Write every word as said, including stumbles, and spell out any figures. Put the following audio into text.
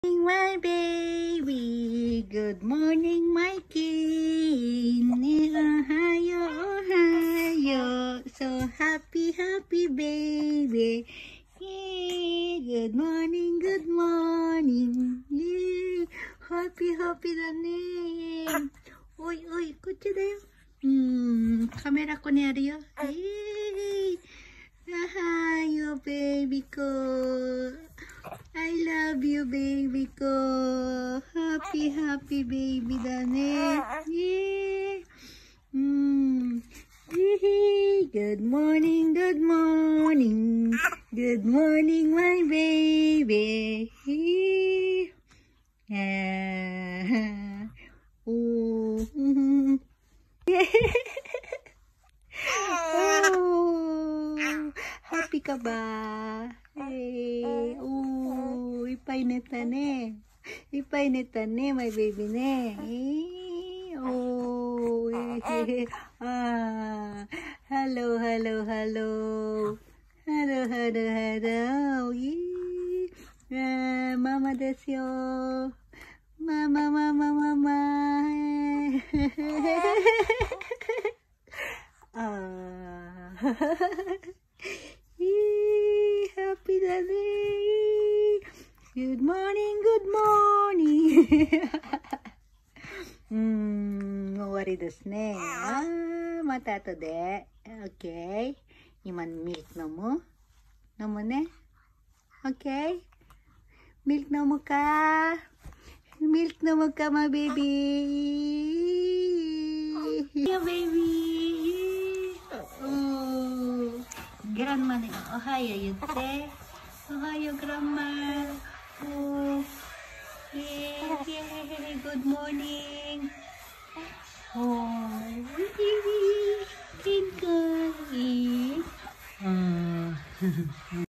My baby, good morning, my king. Ohayo, ohayo, so happy, happy baby. Yay, good morning, good morning. Yay, happy, happy だね。おいおい、こっちだよ。うん、カメラここにあるよ。えー、ohayo, baby ko. I love you, baby ko. Happy, happy baby だね。Yeah. Mm. Good morning, good morning. Good morning, my baby. Yeah. Oh. Oh. Happy ka ba? Eh, oh, いっぱい寝たね。いっぱい寝たね、my baby ね。えー、おー、えー、あー、hello, hello, hello. Hello, hello, hello. えー、あー、ママですよ。ママ、ママ、ママ。あー。Happy だね。Good morning, good morning. うーん、終わりですね。あー、また後で。OK。今ミルク飲む？飲むね。OK。ミルク飲むか？ミルク飲むか、my baby。Yo, baby。グランマにおはよう言って。おはよう、グランマ。おー。イェーイ、イェーイ、good morning。おー。ピンク。いい。うん。